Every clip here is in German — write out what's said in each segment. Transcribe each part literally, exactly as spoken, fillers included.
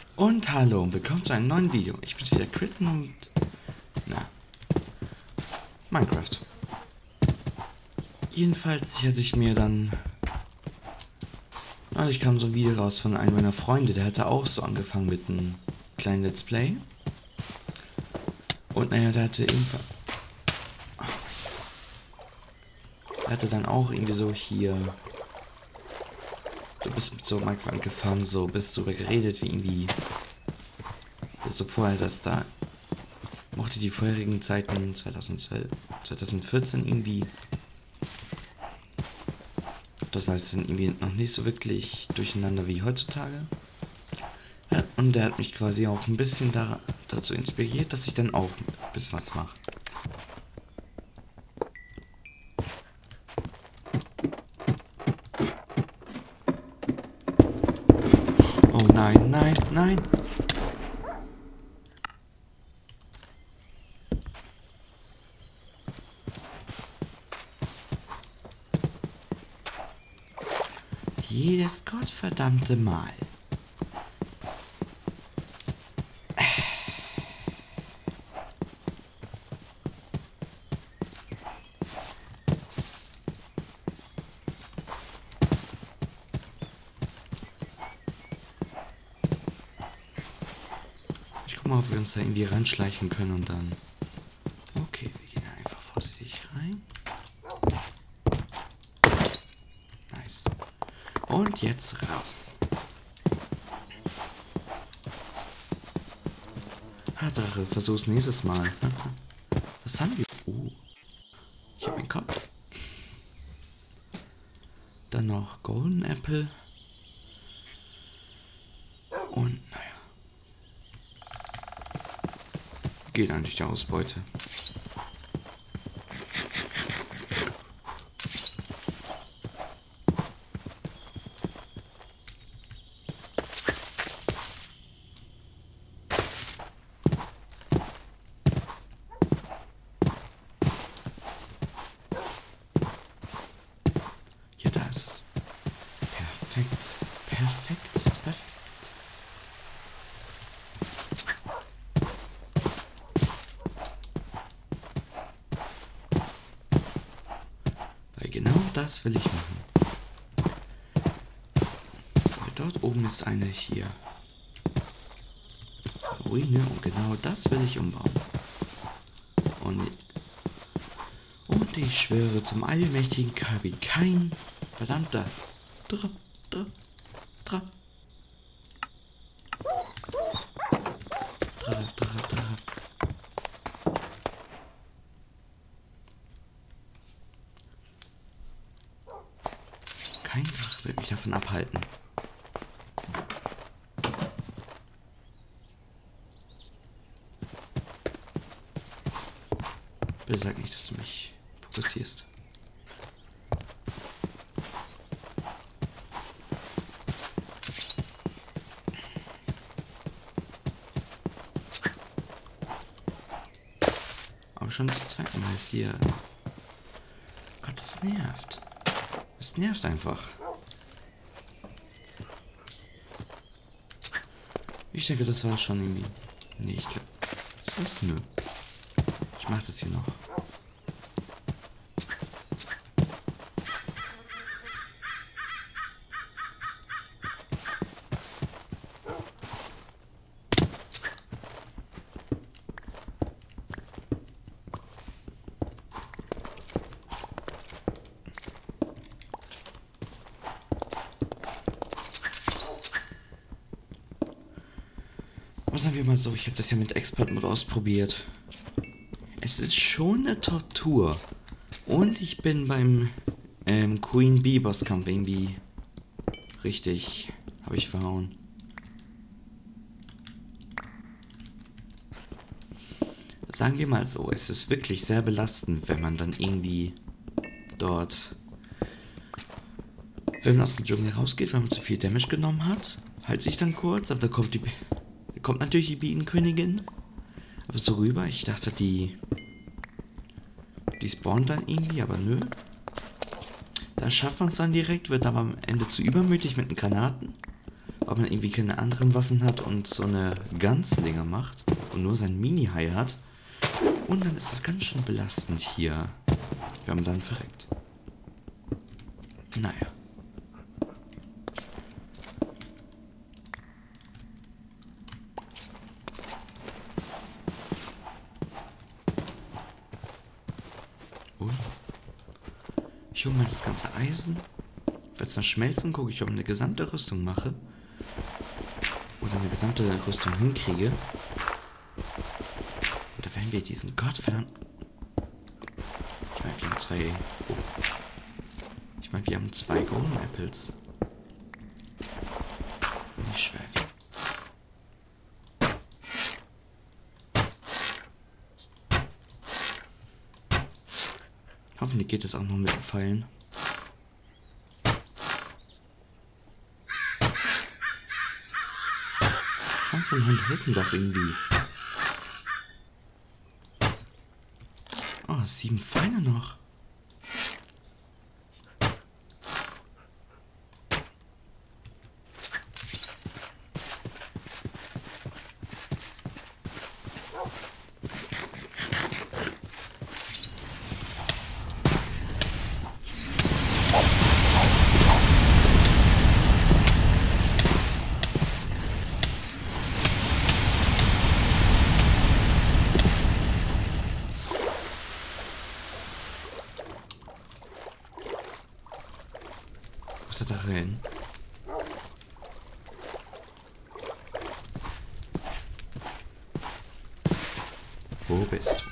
Und hallo und willkommen zu einem neuen Video. Ich bin wieder Critten und... na... Minecraft. Jedenfalls hatte ich mir dann... neulich kam so ein Video raus von einem meiner Freunde, der hatte auch so angefangen mit einem kleinen Let's Play. Und naja, der hatte ebenfalls... Er hatte dann auch irgendwie so hier... Du bist mit so Minecraft angefangen, so bist darüber geredet, wie irgendwie... so vorher, dass da... mochte die vorherigen Zeiten zweitausendzwölf, zweitausendvierzehn irgendwie... Das war jetzt dann irgendwie noch nicht so wirklich durcheinander wie heutzutage. Ja, und der hat mich quasi auch ein bisschen da, dazu inspiriert, dass ich dann auch ein bisschen was mache. Oh nein, nein, nein! Jedes gottverdammte Mal. Ich guck mal, ob wir uns da irgendwie ranschleichen können und dann... Okay, wir gehen einfach vorsichtig rein. Nice. Und jetzt raus. Ah, Drache, versuch's nächstes Mal. Was haben wir? Oh. Ich hab einen Kopf. Dann noch Golden Apple. Und naja. Geht eigentlich die Ausbeute. Ja, da ist es. Perfekt. Perfekt. Perfekt. Weil genau das will ich machen. Weil dort oben ist eine hier. Ruine und genau das will ich umbauen. Und, und ich schwöre zum allmächtigen Kirby, kein verdammter Dra, Dra, Dra. Dra, Dra, Dra. Kein Drache wird mich davon abhalten. Bitte sag nicht, dass du mich fokussierst. Aber schon zum zweiten Mal ist hier... Gott, das nervt. Das nervt einfach. Ich denke, das war schon irgendwie... Nee, ich glaube... Das ist nö. Ich mach das hier noch. Sagen wir mal so, ich habe das ja mit Expert-Mode ausprobiert. Es ist schon eine Tortur. Und ich bin beim ähm, Queen Bee Bosskampf irgendwie richtig, habe ich verhauen. Sagen wir mal so, es ist wirklich sehr belastend, wenn man dann irgendwie dort, wenn man aus dem Dschungel rausgeht, weil man zu viel Damage genommen hat, hält sich dann kurz, aber da kommt die... kommt natürlich die Bienenkönigin. Aber so rüber, ich dachte, die... Die spawnt dann irgendwie, aber nö. Da schafft man es dann direkt, wird aber am Ende zu übermütig mit den Granaten. ob man irgendwie keine anderen Waffen hat und so eine Ganzlinge macht und nur sein Mini-Hai hat. Und dann ist es ganz schön belastend hier, wenn man dann verreckt. Naja. Und ich hole mal das ganze Eisen. Wenn es dann schmelzen, gucke ich, ob ich eine gesamte Rüstung mache. Oder eine gesamte Rüstung hinkriege. Oder wenn wir diesen Gottverdammt... Ich meine, wir haben zwei... Oh. Ich meine, wir haben zwei Golden Apples. Nicht schwer wie. Hoffentlich geht es auch noch mit den Pfeilen. Komm schon, Hund, helfen doch irgendwie. Oh, sieben Pfeile noch. Wo ist er da rein? Wo bist du?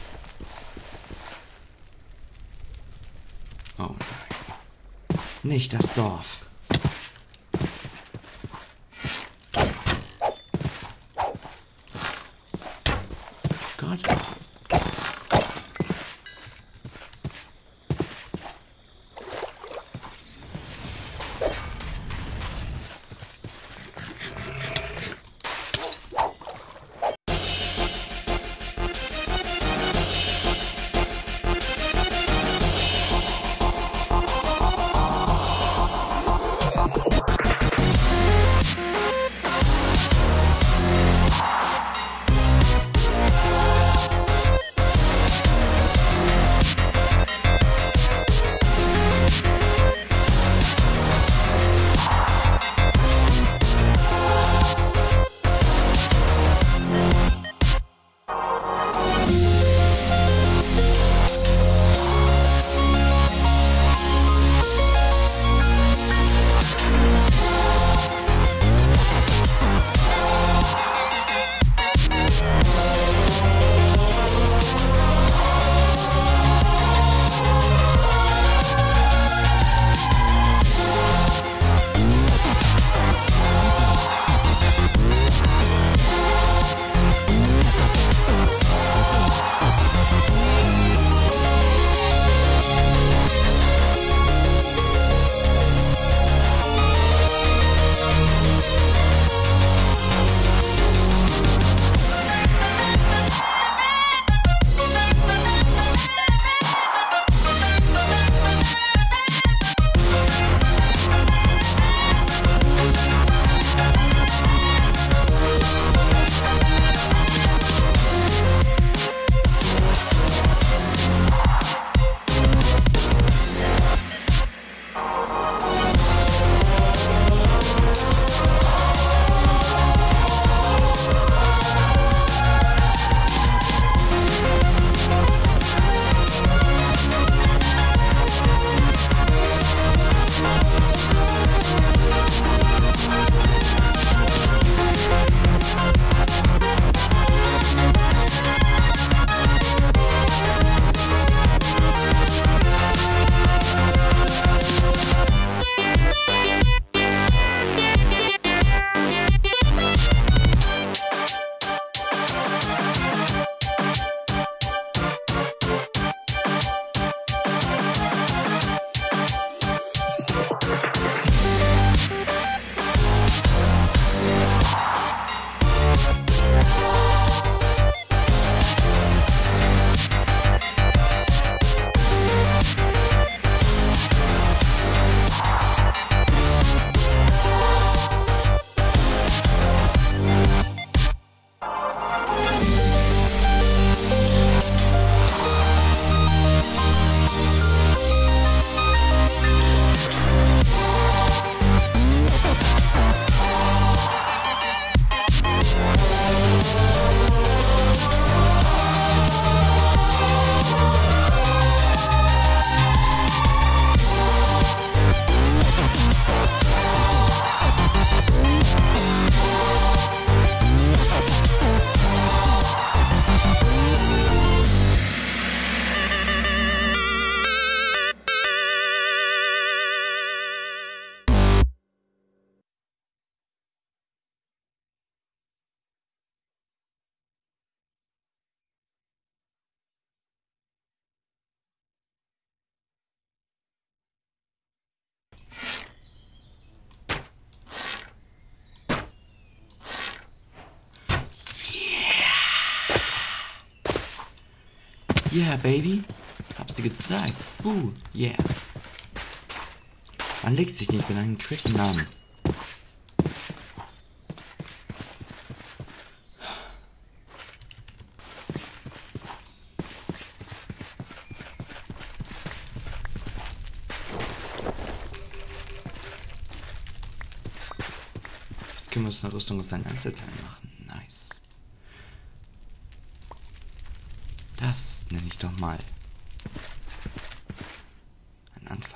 Oh nein. Nicht das Dorf. Gott. Yeah, baby. Hab's dir gezeigt. Uh, yeah. Man legt sich nicht mit einem tricken Namen. Jetzt können wir uns eine Rüstung aus seinen Einzelteilen machen. Nice. Das nenne ich doch mal ein Anfang.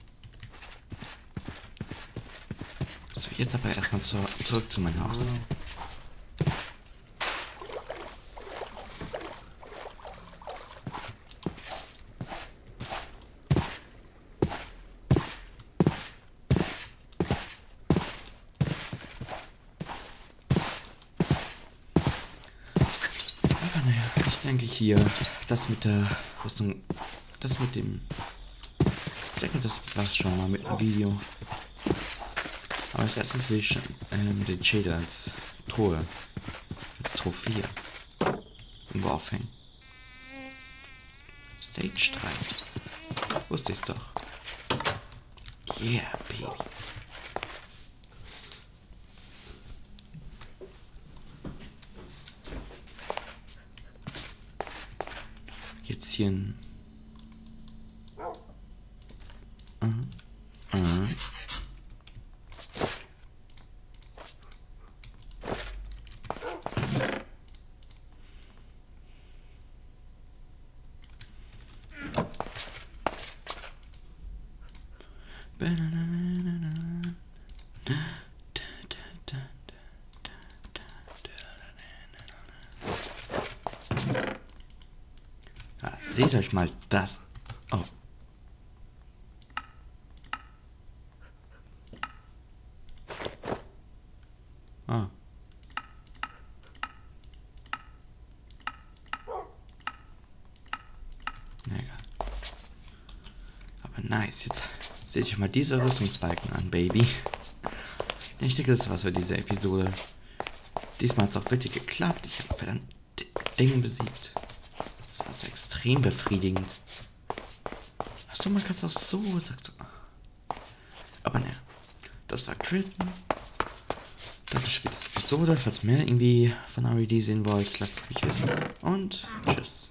So, jetzt aber erstmal zu, zurück zu meinem Haus. Aber naja, ich denke hier, das mit der Rüstung, das mit dem, ich denke, das war's schon mal mit dem Video. Aber als erstes will ich schon, ähm, den Shader als Truhe, als Trophäe irgendwo aufhängen. Stage drei. Wusste ich's doch. Yeah, baby. Jetzt hier ein... Mhm. Mhm. Ja, seht euch mal das. Oh. Ah. Na egal. Aber nice, jetzt seht euch mal diese Rüstungsbalken an, Baby. Ich denke, das war's für diese Episode. Diesmal hat es auch wirklich geklappt. Ich habe verdammt Dinge besiegt. Das war so extrem befriedigend. Achso, man kann es auch so, sagst du. Aber naja, das war Critten. Das ist spätestens Episode. Falls ihr mehr irgendwie von R E D sehen wollt, lasst es mich wissen. Und tschüss.